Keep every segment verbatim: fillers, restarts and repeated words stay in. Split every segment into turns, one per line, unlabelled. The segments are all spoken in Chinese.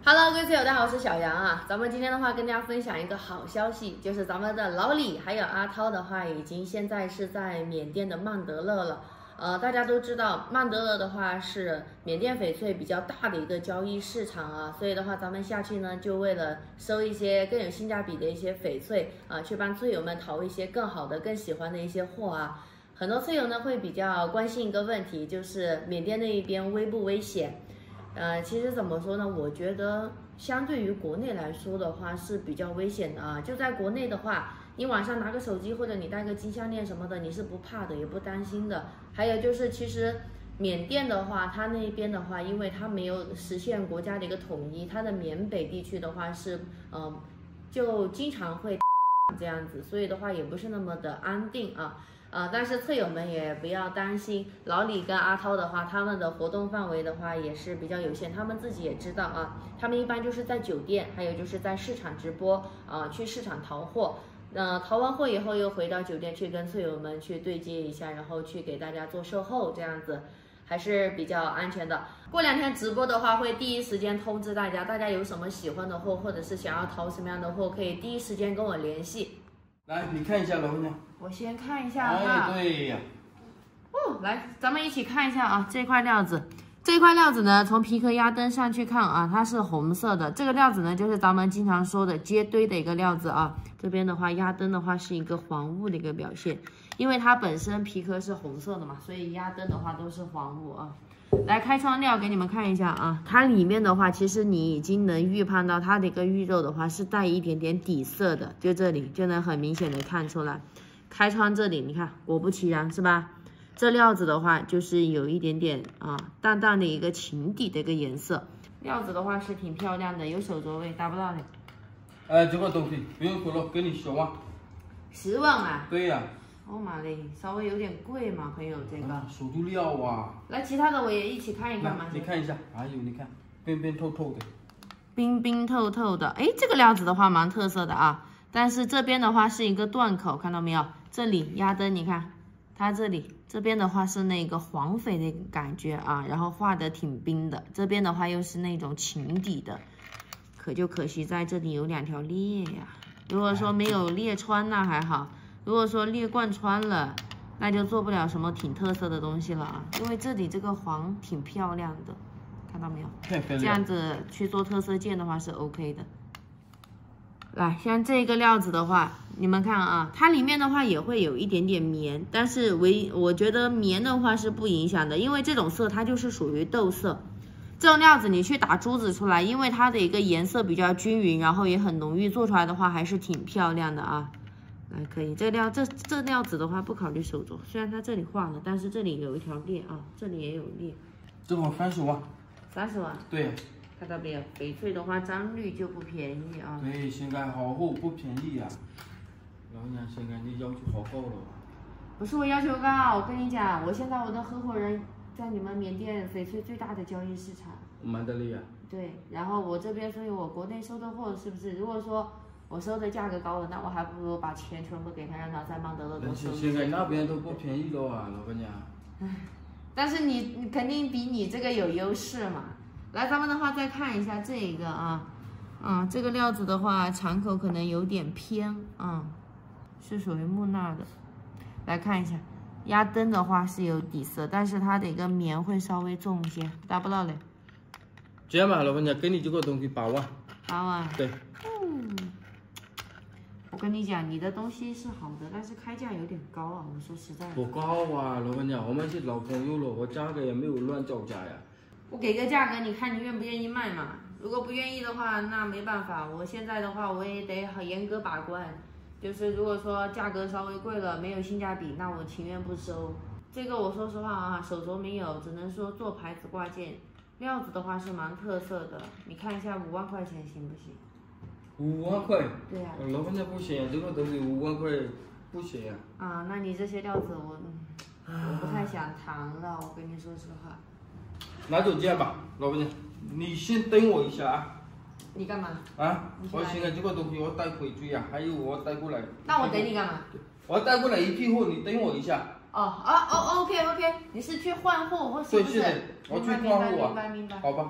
Hello， 各位队友，大家好，我是小杨啊。咱们今天的话跟大家分享一个好消息，就是咱们的老李还有阿涛的话，已经现在是在缅甸的曼德勒了。呃，大家都知道曼德勒的话是缅甸翡翠比较大的一个交易市场啊，所以的话咱们下去呢，就为了收一些更有性价比的一些翡翠啊，去帮翠友们淘一些更好的、更喜欢的一些货啊。很多翠友呢会比较关心一个问题，就是缅甸那一边危不危险？呃，其实怎么说呢？我觉得相对于国内来说的话是比较危险的啊。就在国内的话，你晚上拿个手机或者你戴个金项链什么的，你是不怕的，也不担心的。还有就是，其实缅甸的话，它那边的话，因为它没有实现国家的一个统一，它的缅北地区的话是，嗯、呃，就经常会这样子，所以的话也不是那么的安定啊。呃，但是翠友们也不要担心，老李跟阿涛的话，他们的活动范围的话也是比较有限，他们自己也知道啊，他们一般就是在酒店，还有就是在市场直播啊、呃，去市场淘货，呃，淘完货以后又回到酒店去跟翠友们去对接一下，然后去给大家做售后，这样子还是比较安全的。过两天直播的话，会第一时间通知大家，大家有什么喜欢的货，或者是想要淘什么样的货，可以第一时间跟我联系。
来，你看一下老板娘。
我先看一下哈。
哎，对呀。
哦，来，咱们一起看一下啊，这块料子，这块料子呢，从皮壳压灯上去看啊，它是红色的。这个料子呢，就是咱们经常说的接堆的一个料子啊。这边的话，压灯的话是一个黄雾的一个表现，因为它本身皮壳是红色的嘛，所以压灯的话都是黄雾啊。来，开窗料给你们看一下啊，它里面的话，其实你已经能预判到它的一个玉肉的话是带一点点底色的，就这里就能很明显的看出来。开窗这里，你看，果不其然，是吧？这料子的话，就是有一点点啊，淡淡的一个琴底的一个颜色。料子的话是挺漂亮的，有手镯位，达不到的。
哎，这个东西不用说了，给你十万。
十万啊？
对呀、啊。
哦妈嘞，稍微有点贵嘛，朋友，这个。
啊、手镯料啊。
来，其他的我也一起看一看嘛。
你看一下，还有你看，冰冰透透的。
冰冰透透的，哎，这个料子的话蛮特色的啊。但是这边的话是一个断口，看到没有？这里压灯，你看，它这里这边的话是那个黄翡的感觉啊，然后画的挺冰的。这边的话又是那种琴底的，可就可惜在这里有两条裂呀。如果说没有裂穿那还好，如果说裂贯穿了，那就做不了什么挺特色的东西了啊。因为这里这个黄挺漂亮的，看到没有？这样子去做特色件的话是 OK 的。来，像这个料子的话，你们看啊，它里面的话也会有一点点棉，但是唯我觉得棉的话是不影响的，因为这种色它就是属于豆色。这种料子你去打珠子出来，因为它的一个颜色比较均匀，然后也很浓郁，做出来的话还是挺漂亮的啊。来，可以，这料这这料子的话不考虑手镯，虽然它这里画了，但是这里有一条裂啊，这里也有裂。
这会三十万。
三十万？
对。
看到没有？翡翠的话，张率就不便宜啊。
对，现在好货不便宜啊。老板娘，现在你要求好高了。
不是我要求高，我跟你讲，我现在我的合伙人在你们缅甸翡翠最大的交易市场。
曼德勒啊。
对，然后我这边，所以我国内收的货是不是？如果说我收的价格高了，那我还不如把钱全部给他，让他在曼德勒多收。
现在那边都不便宜了啊，老板娘。
唉，但是你你肯定比你这个有优势嘛。来，咱们的话再看一下这个啊，啊，这个料子的话，敞口可能有点偏啊，是属于木纳的。来看一下，压灯的话是有底色，但是它的一个棉会稍微重一些，达不到嘞。
这样吧，老板娘，给你这个东西八万。
八万。
对。
嗯，我跟你讲，你的东西是好的，但是开价有点高啊，我说实在的。
不高啊，老板娘，我们是老朋友了，我价格也没有乱造价呀。
我给个价格，你看你愿不愿意卖嘛？如果不愿意的话，那没办法。我现在的话，我也得很严格把关。就是如果说价格稍微贵了，没有性价比，那我情愿不收。这个我说实话啊，手镯没有，只能说做牌子挂件。料子的话是蛮特色的，你看一下五万块钱行不行？
五万块？
对呀、啊。
老板娘不行，这个东西五万块不行啊。
啊，那你这些料子我我不太想谈了，我跟你说实话。
那就这样吧，老板娘，你先等我一下啊。
你干嘛？
啊，我现在这个东西我带回去呀、啊，还有我带过来。
那我等你干嘛？
我带过来一批货，你等我一下。
哦啊哦 ，OK OK， 你是去换货或是不是？
对，是的，我去换货啊。
明白明白。
好吧，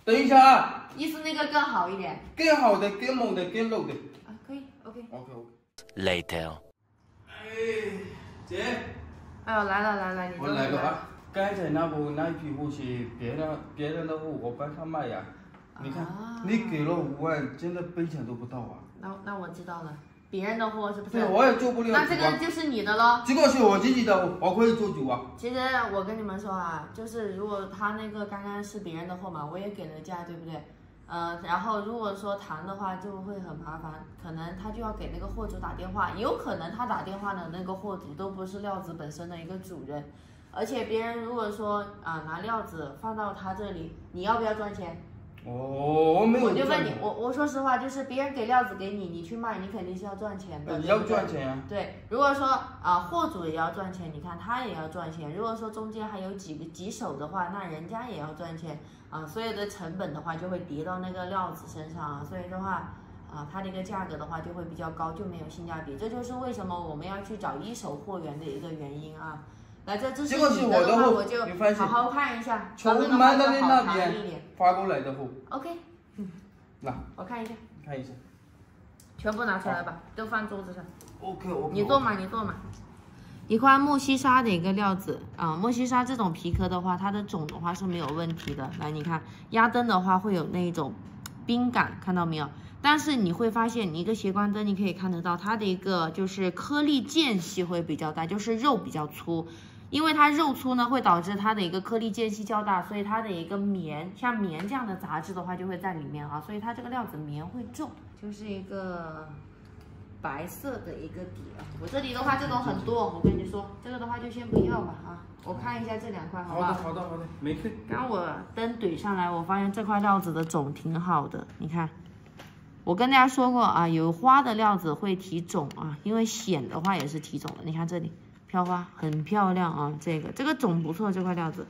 等一下啊！
意思那个更好一点。
更好的、更猛的、更肉的。
啊，可以 ，OK。
OK OK。
Later。
哎，姐。
哎呦，来了来了，你
我来了啊！刚才那部那批货是别人别人的货，我帮他卖呀。你看，
啊、
你给了五万，真的分钱都不到啊。
那那我知道了，别人的货是不是？
对，我也做不了主啊。
那这个就是你的喽。
这个是我自己的，我可以做主啊。
其实我跟你们说啊，就是如果他那个刚刚是别人的货嘛，我也给了价，对不对？呃，然后如果说谈的话就会很麻烦，可能他就要给那个货主打电话，有可能他打电话的那个货主都不是料子本身的一个主人，而且别人如果说啊、呃、拿料子放到他这里，你要不要赚钱？
哦，我没有。
我就问你，我我说实话，就是别人给料子给你，你去卖，你肯定是要赚钱的。
你要赚钱啊。
对，如果说啊、呃、货主也要赚钱，你看他也要赚钱。如果说中间还有几个几手的话，那人家也要赚钱啊、呃，所有的成本的话就会叠到那个料子身上啊，所以的话啊、呃，它这个价格的话就会比较高，就没有性价比。这就是为什么我们要去找一手货源的一个原因啊。来，这这是你的话，我就好好看一下。
从曼德勒那边发过来的货。
OK， 嗯，
来，
我看一下，
看一下，
全部拿出来吧，都放桌子上。
OK OK。
你做嘛，你做嘛。一块莫西沙的一个料子啊，莫西沙这种皮革的话，它的种的话是没有问题的。来，你看压灯的话会有那种冰感，看到没有？但是你会发现，你一个斜光灯，你可以看得到它的一个就是颗粒间隙会比较大，就是肉比较粗。因为它肉粗呢，会导致它的一个颗粒间隙较大，所以它的一个棉，像棉这样的杂质的话就会在里面啊，所以它这个料子棉会重，就是一个白色的一个底啊。我这里的话这种很多，我跟你说，这个的话就先不要吧啊。我看一下这两块好不好？
好的好的好的，没事。
刚我灯怼上来，我发现这块料子的种挺好的，你看。我跟大家说过啊，有花的料子会提种啊，因为显的话也是提种的，你看这里。飘花很漂亮啊，这个这个种不错，这块料子。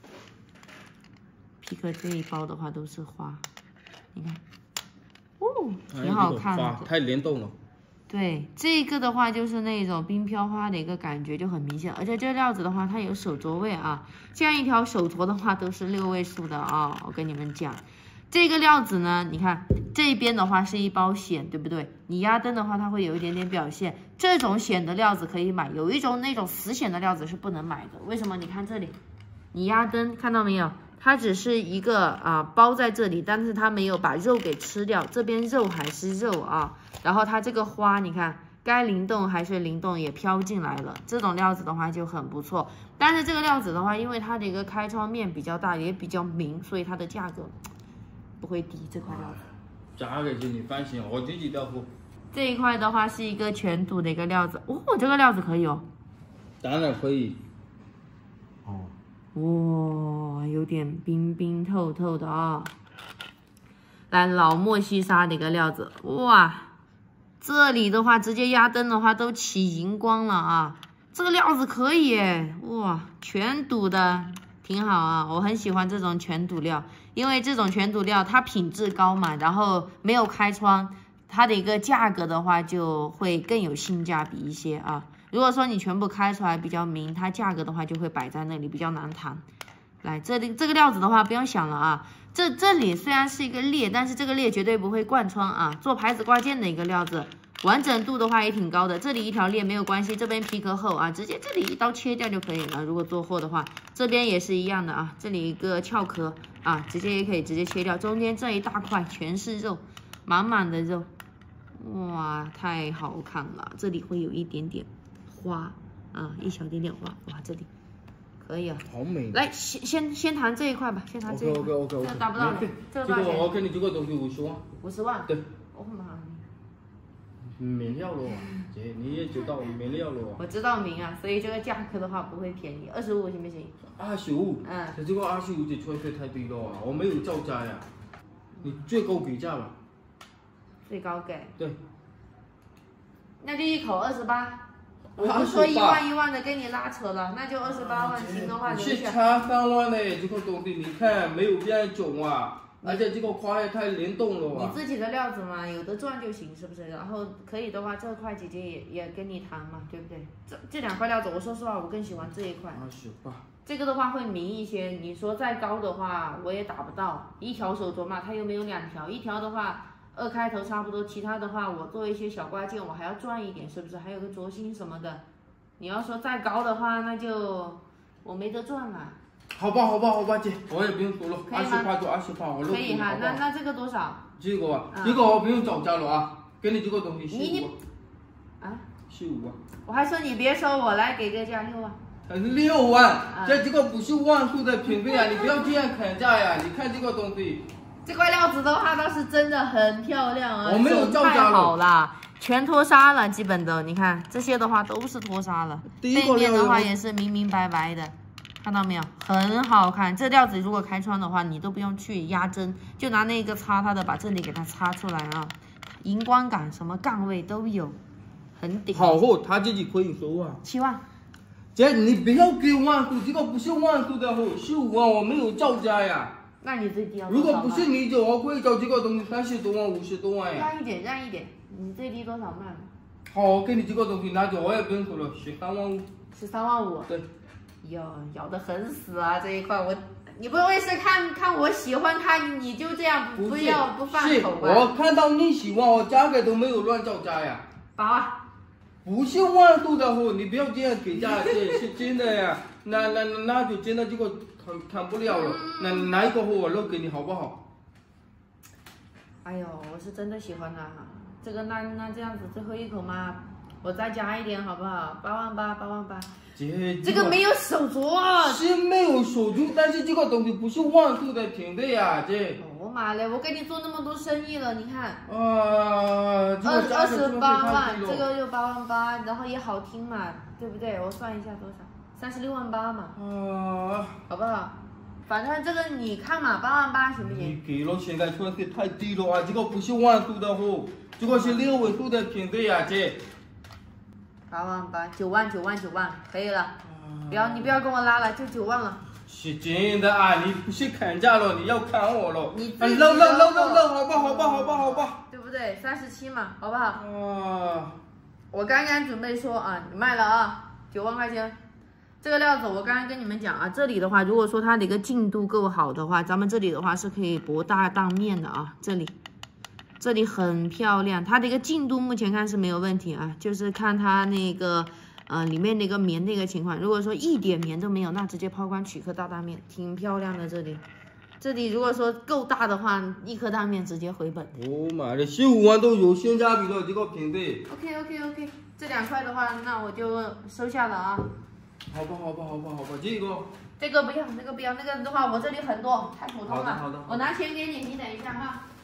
皮革这一包的话都是花，你看，哦，挺好看的，
太联动了。
对，这个的话就是那种冰飘花的一个感觉就很明显，而且这料子的话它有手镯位啊，这样一条手镯的话都是六位数的啊，我跟你们讲。这个料子呢，你看这边的话是一包显，对不对？你压灯的话，它会有一点点表现。这种显的料子可以买，有一种那种死显的料子是不能买的。为什么？你看这里，你压灯看到没有？它只是一个啊包在这里，但是它没有把肉给吃掉，这边肉还是肉啊。然后它这个花，你看该灵动还是灵动，也飘进来了。这种料子的话就很不错。但是这个料子的话，因为它的一个开窗面比较大，也比较明，所以它的价格不会低。这块料子
价格就你放心，我自己的货。
这一块的话是一个全肚的一个料子，哦，这个料子可以哦。
当然可以。
哦，哇，有点冰冰透透的啊、哦。来，老莫西沙的一个料子，哇，这里的话直接压灯的话都起荧光了啊。这个料子可以耶，哇，全肚的。挺好啊，我很喜欢这种全肚料，因为这种全肚料它品质高嘛，然后没有开窗，它的一个价格的话就会更有性价比一些啊。如果说你全部开出来比较明，它价格的话就会摆在那里比较难谈。来，这里这个料子的话不用想了啊，这这里虽然是一个裂，但是这个裂绝对不会贯穿啊，做牌子挂件的一个料子。完整度的话也挺高的，这里一条裂没有关系，这边皮革厚啊，直接这里一刀切掉就可以了。如果做货的话，这边也是一样的啊，这里一个壳壳啊，直接也可以直接切掉，中间这一大块全是肉，满满的肉，哇，太好看了。这里会有一点点花啊，一小点点花，哇，这里可以啊，
好美。
来，先先先谈这一块吧，先谈这一块。
OK OK OK。
这个达不到的，这个多少钱？
我给你这个东西五十万。
五十万？
对。
我妈。
明了了，姐，你也知道明了了。
我知道明啊，所以这个价格的话不会便宜，二十五行不行？
二十五，嗯，这个二十五就吹费太低了啊，我没有造价呀，你最高给价吧。
最高给？
对。
那就一口二十八。我不说一万一万的跟你拉扯了，那就二十八万，行的话留下。
是差三万嘞，这个东西你看没有变种啊。 而且这个花也太灵动了啊！
你自己的料子嘛，有的赚就行，是不是？然后可以的话，这块姐姐也也跟你谈嘛，对不对？这这两块料子，我说实话，我更喜欢这一块。
二十八。
这个的话会明一些，你说再高的话我也打不到，一条手镯嘛，它又没有两条，一条的话二开头差不多，其他的话我做一些小挂件，我还要赚一点，是不是？还有个镯芯什么的，你要说再高的话，那就我没得赚了。
好吧，好吧，好吧，姐，我也不用说了，二十八就二十八，我
可以哈，那那这个多少？
这个啊，这个我不用找价了啊，给你这个东西十五。
啊？
十五万。
我还说你别收，我来给个价六万。
六万，这这个不是万数的品味啊！你不要这样砍价呀！你看这个东西，
这块料子的话倒是真的很漂亮啊！
我没有造价了，
太好了，全脱纱了，基本的，你看这些的话都是脱纱了，背面的话也是明明白白的，看到没有？很好看。这料子如果开穿的话，你都不用去压针，就拿那个擦它的，把这里给它擦出来啊，荧光感什么杠位都有，很顶。
好货，他自己可以收啊，
七万。
姐，你不要给万数，这个不是万数的货，十五万我没有造价呀。
那你最低要
如果不是你走，我会找这个东西三十多万、五十多万呀。
让一点，让一点，你最低多少卖？
好，我给你这个东西拿走，我也不用说了，十三万五。
十三万五。
对。
哟，咬得很死啊这一块，我你不会是看看我喜欢它，你就这样不不要不放口吧？
我看到你喜欢，我价格都没有乱造价呀。
八万。
不是万数的货，你不要这样给价，这是真的呀。那那那就真的这个谈谈不了了。那哪一个货我漏给你好不好？
哎呦，我是真的喜欢它哈。这个那那这样子最后一口嘛，我再加一点好不好？八万八，八万八。
姐，
这个没有手镯。
是没有手镯，但是这个东西不是万数的品类呀，姐。
我妈嘞，我给你做那么多生意了，你看。
啊，二
二十八万，这个又八万八，然后也好听嘛，对不对？我算一下多少，三十六万八嘛。啊，好不好？反正这个你看嘛，八万八行不行？
你给了现在算是太低了啊，这个不是万数的货，这个是六位数的品类呀，姐。
八万八，九万九万九万，可以了。啊、不要你不要跟我拉了，就九万了。
是真的啊，你不是砍价了，你要砍我了。
你自己
漏漏漏漏漏，好吧好吧好吧好吧，
对不对？三十七嘛，好不好？
啊，
我刚刚准备说啊，你卖了啊，九万块钱。这个料子我刚刚跟你们讲啊，这里的话，如果说它的一个净度够好的话，咱们这里的话是可以博大当面的啊，这里。这里很漂亮，它的一个净度目前看是没有问题啊，就是看它那个呃里面那个棉的一个情况。如果说一点棉都没有，那直接抛光取颗大大面，挺漂亮的。这里，这里如果说够大的话，一颗大面直接回本。
我妈的，十五万都有性价比的这个品类。
OK OK OK， 这两块的话，那我就收下了啊。
好吧好吧好吧好吧，这个
这个不要，那个不要，那个的话我这里很多，太普通了。
好的好的。
我拿钱给你，你等一下哈。